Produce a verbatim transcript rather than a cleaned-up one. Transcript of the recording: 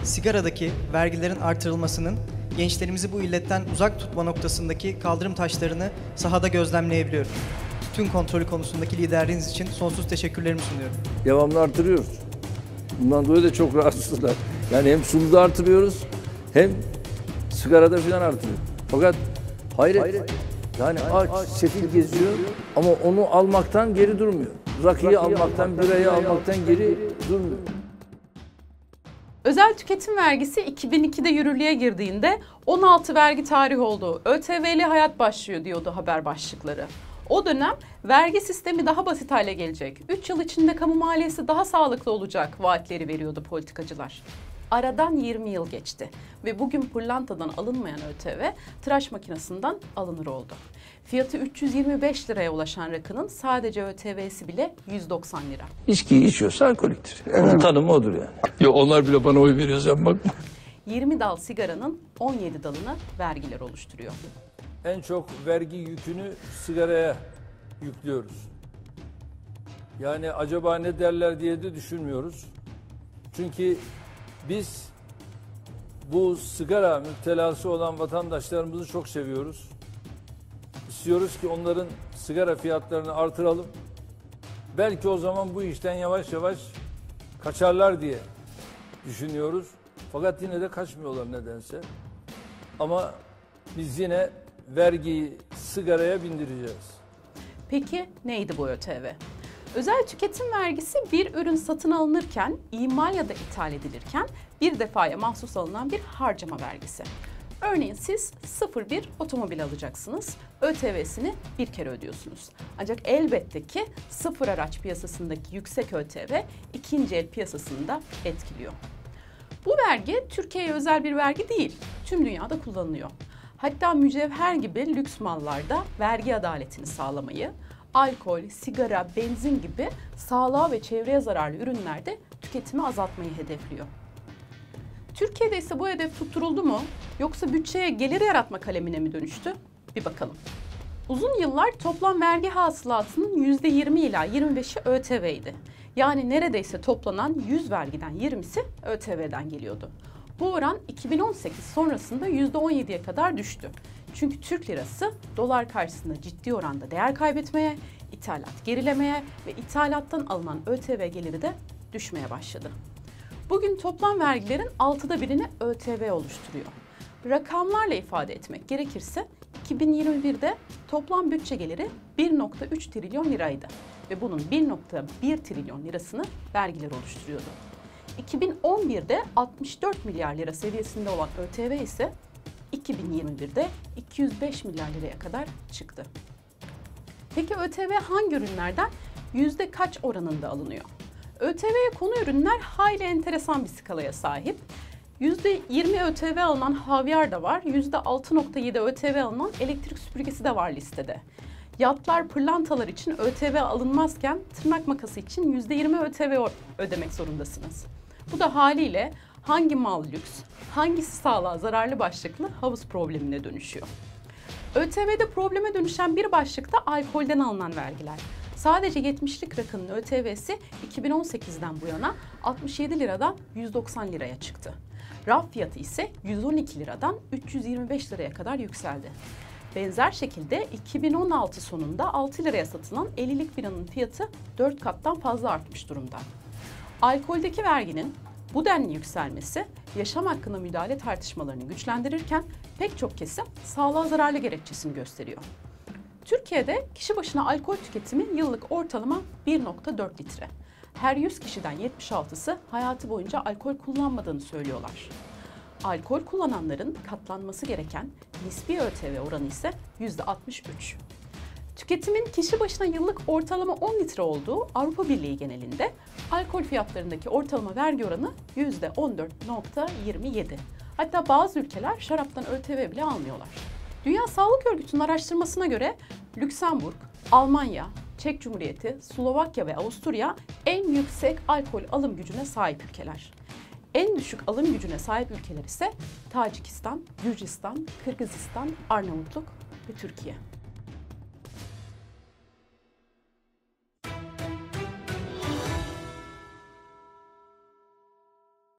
sigaradaki vergilerin artırılmasının gençlerimizi bu illetten uzak tutma noktasındaki kaldırım taşlarını sahada gözlemleyebiliyorum. Tütün kontrolü konusundaki liderliğiniz için sonsuz teşekkürlerimi sunuyorum. Devamlı artırıyoruz. Bundan dolayı da çok rahatsızlar. Yani hem sumuda artırıyoruz hem sigarada falan artırıyoruz. Fakat hayret, hayret. Yani aç, aç sefil geziyor ama onu almaktan geri durmuyor. Rakıyı almaktan, birayı almaktan geri durmuyor. Özel tüketim vergisi iki bin ikide yürürlüğe girdiğinde on altı vergi tarihi oldu. ÖTV'li hayat başlıyor diyordu haber başlıkları. O dönem vergi sistemi daha basit hale gelecek. üç yıl içinde kamu maliyesi daha sağlıklı olacak vaatleri veriyordu politikacılar. Aradan yirmi yıl geçti ve bugün pırlantadan alınmayan ÖTV tıraş makinesinden alınır oldu. Fiyatı üç yüz yirmi beş liraya ulaşan rakının sadece ÖTV'si bile yüz doksan lira. İçkiyi içiyorsa alkoliktir. Onun tanımı odur yani. Ya onlar bile bana oy veriyor, sen bakma. yirmi dal sigaranın on yedi dalını vergiler oluşturuyor. En çok vergi yükünü sigaraya yüklüyoruz. Yani acaba ne derler diye de düşünmüyoruz. Çünkü biz bu sigara müptelası olan vatandaşlarımızı çok seviyoruz. İstiyoruz ki onların sigara fiyatlarını artıralım. Belki o zaman bu işten yavaş yavaş kaçarlar diye düşünüyoruz. Fakat yine de kaçmıyorlar nedense. Ama biz yine vergiyi sigaraya bindireceğiz. Peki neydi bu ÖTV? Özel tüketim vergisi bir ürün satın alınırken, imal ya da ithal edilirken bir defaya mahsus alınan bir harcama vergisi. Örneğin siz sıfır bir otomobil alacaksınız, ÖTV'sini bir kere ödüyorsunuz. Ancak elbette ki sıfır araç piyasasındaki yüksek ÖTV ikinci el piyasasını da etkiliyor. Bu vergi Türkiye'ye özel bir vergi değil, tüm dünyada kullanılıyor. Hatta mücevher gibi lüks mallarda vergi adaletini sağlamayı, alkol, sigara, benzin gibi sağlığa ve çevreye zararlı ürünlerde tüketimi azaltmayı hedefliyor. Türkiye'de ise bu hedef tutturuldu mu yoksa bütçeye gelir yaratma kalemine mi dönüştü? Bir bakalım. Uzun yıllar toplam vergi hasılatının yüzde yirmi ila yirmi beşi ÖTV'ydi. Yani neredeyse toplanan yüz vergiden yirmisi ÖTV'den geliyordu. Bu oran iki bin on sekiz sonrasında yüzde on yediye kadar düştü. Çünkü Türk lirası dolar karşısında ciddi oranda değer kaybetmeye, ithalat gerilemeye ve ithalattan alınan ÖTV geliri de düşmeye başladı. Bugün toplam vergilerin altıda birini ÖTV oluşturuyor. Rakamlarla ifade etmek gerekirse iki bin yirmi birde toplam bütçe geliri bir nokta üç trilyon liraydı ve bunun bir nokta bir trilyon lirasını vergiler oluşturuyordu. iki bin on birde altmış dört milyar lira seviyesinde olan ÖTV ise iki bin yirmi birde iki yüz beş milyar liraya kadar çıktı. Peki ÖTV hangi ürünlerden yüzde kaç oranında alınıyor? ÖTV'ye konu ürünler hayli enteresan bir skalaya sahip. yüzde yirmi ÖTV alınan havyar da var, yüzde altı nokta yedi ÖTV alınan elektrik süpürgesi de var listede. Yatlar, pırlantalar için ÖTV alınmazken tırnak makası için yüzde yirmi ÖTV ödemek zorundasınız. Bu da haliyle hangi mal lüks, hangisi sağlığa zararlı başlıklı havuz problemine dönüşüyor. ÖTV'de probleme dönüşen bir başlık da alkolden alınan vergiler. Sadece yetmişlik rakının ÖTV'si iki bin on sekizden bu yana altmış yedi liradan yüz doksan liraya çıktı. Raf fiyatı ise yüz on iki liradan üç yüz yirmi beş liraya kadar yükseldi. Benzer şekilde iki bin on altı sonunda altı liraya satılan ellilik biranın fiyatı dört kattan fazla artmış durumda. Alkoldeki verginin bu denli yükselmesi yaşam hakkına müdahale tartışmalarını güçlendirirken pek çok kesim sağlığa zararlı gerekçesini gösteriyor. Türkiye'de kişi başına alkol tüketimi yıllık ortalama bir nokta dört litre. Her yüz kişiden yetmiş altısı hayatı boyunca alkol kullanmadığını söylüyorlar. Alkol kullananların katlanması gereken nispi ÖTV oranı ise yüzde altmış üç. Tüketimin kişi başına yıllık ortalama on litre olduğu Avrupa Birliği genelinde alkol fiyatlarındaki ortalama vergi oranı yüzde on dört nokta yirmi yedi. Hatta bazı ülkeler şaraptan ÖTV bile almıyorlar. Dünya Sağlık Örgütü'nün araştırmasına göre Lüksemburg, Almanya, Çek Cumhuriyeti, Slovakya ve Avusturya en yüksek alkol alım gücüne sahip ülkeler. En düşük alım gücüne sahip ülkeler ise Tacikistan, Gürcistan, Kırgızistan, Arnavutluk ve Türkiye.